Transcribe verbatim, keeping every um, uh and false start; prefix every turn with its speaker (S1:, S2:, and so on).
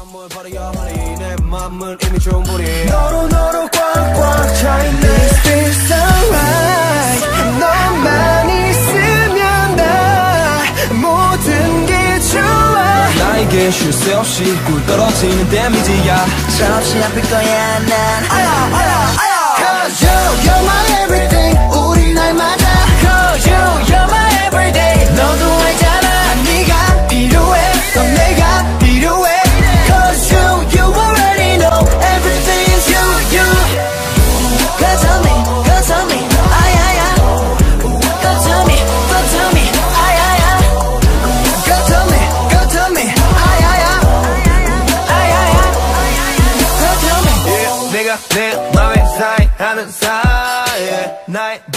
S1: 뭘 버려 honey 내 맘은 이미 충분히
S2: 너로 너로 꽉꽉 차있네 This feels alright 너만 있으면 나 모든 게 좋아
S1: 나에게 쉴 새 없이 꿀 떨어지는 데미지야
S2: 잠시 아플 거야 난 아야 아야 아야 Cause you, you're my everything 우리 날 맞아 Cause you, you're my everyday 너도 알잖아 네가 필요해 넌 내가 필요해 Cause you, you already know everything is you, you Go tell me, go tell me, ay, ay, ay Go tell me, go tell me, ay, ay, ay Go tell me, go tell me, ay, ay, ay Ay, ay, ay Go tell me
S1: yeah, 내가 내 맘에 사이하는 사이에 나의